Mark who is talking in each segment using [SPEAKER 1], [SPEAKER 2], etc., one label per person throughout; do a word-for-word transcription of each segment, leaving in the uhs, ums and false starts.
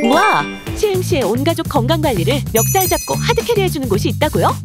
[SPEAKER 1] 우와! 시흥시에 온가족 건강관리를 멱살 잡고 하드캐리해주는 곳이 있다고요?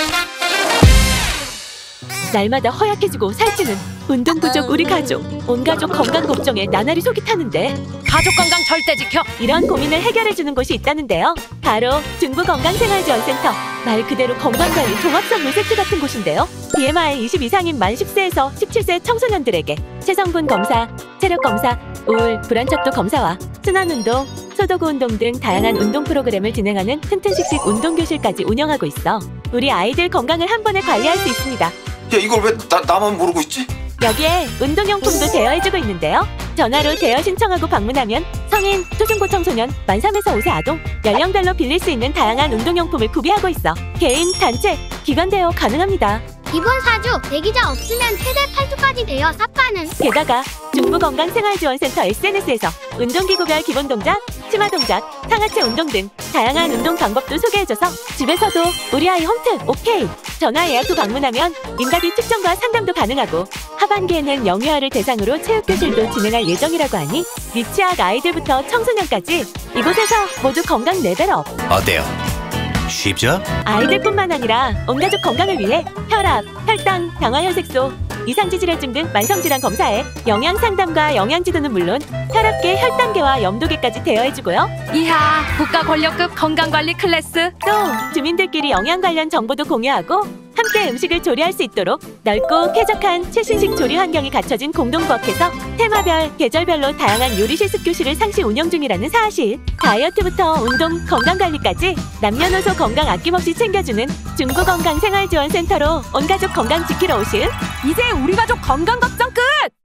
[SPEAKER 1] 날마다 허약해지고 살찌는 운동 부족 우리 가족. 온가족 건강 걱정에 나날이 속이 타는데
[SPEAKER 2] 가족 건강 절대 지켜!
[SPEAKER 1] 이런 고민을 해결해주는 곳이 있다는데요. 바로 중부건강생활지원센터. 말 그대로 건강관리 종합선물 세트 같은 곳인데요. 비엠아이 이십 이상인 만 십 세에서 십칠 세 청소년들에게 체성분 검사, 체력 검사, 우울, 불안척도 검사와 순환운동, 소도구 운동 등 다양한 운동 프로그램을 진행하는 튼튼식식 운동교실까지 운영하고 있어 우리 아이들 건강을 한 번에 관리할 수 있습니다.
[SPEAKER 3] 야, 이걸 왜 나, 나만 모르고 있지?
[SPEAKER 1] 여기에 운동용품도 대여해주고 있는데요. 전화로 대여 신청하고 방문하면 성인, 초중고 청소년, 만 삼에서 오 세 아동, 연령별로 빌릴 수 있는 다양한 운동용품을 구비하고 있어 개인, 단체, 기관 대여 가능합니다.
[SPEAKER 4] 이번 사주 대기자 없으면 최대 팔 주까지 대여 삽가능.
[SPEAKER 1] 게다가 중부건강생활지원센터 에스엔에스에서 운동기구별 기본 동작, 치마 동작, 상하체 운동 등 다양한 운동 방법도 소개해줘서 집에서도 우리 아이 홈트 오케이! 전화 예약 후 방문하면 인바디 측정과 상담도 가능하고 하반기에는 영유아를 대상으로 체육교실도 진행할 예정이라고 하니 미취학 아이들부터 청소년까지 이곳에서 모두 건강 레벨업!
[SPEAKER 5] 어때요? 쉽죠?
[SPEAKER 1] 아이들뿐만 아니라 온 가족 건강을 위해 혈압, 혈당, 당화혈색소, 이상지질혈증 등 만성질환 검사에 영양상담과 영양지도는 물론 혈압계, 혈당계와 염도계까지 대여해주고요.
[SPEAKER 2] 이하, 국가 권력급 건강관리 클래스!
[SPEAKER 1] 또 주민들끼리 영양 관련 정보도 공유하고 함께 음식을 조리할 수 있도록 넓고 쾌적한 최신식 조리 환경이 갖춰진 공동부엌에서 테마별, 계절별로 다양한 요리 실습 교실을 상시 운영 중이라는 사실. 다이어트부터 운동, 건강관리까지 남녀노소 건강 아낌없이 챙겨주는 중부건강생활지원센터로 온가족 건강 지키러 오실
[SPEAKER 2] 이제 우리 가족 건강 걱정 끝!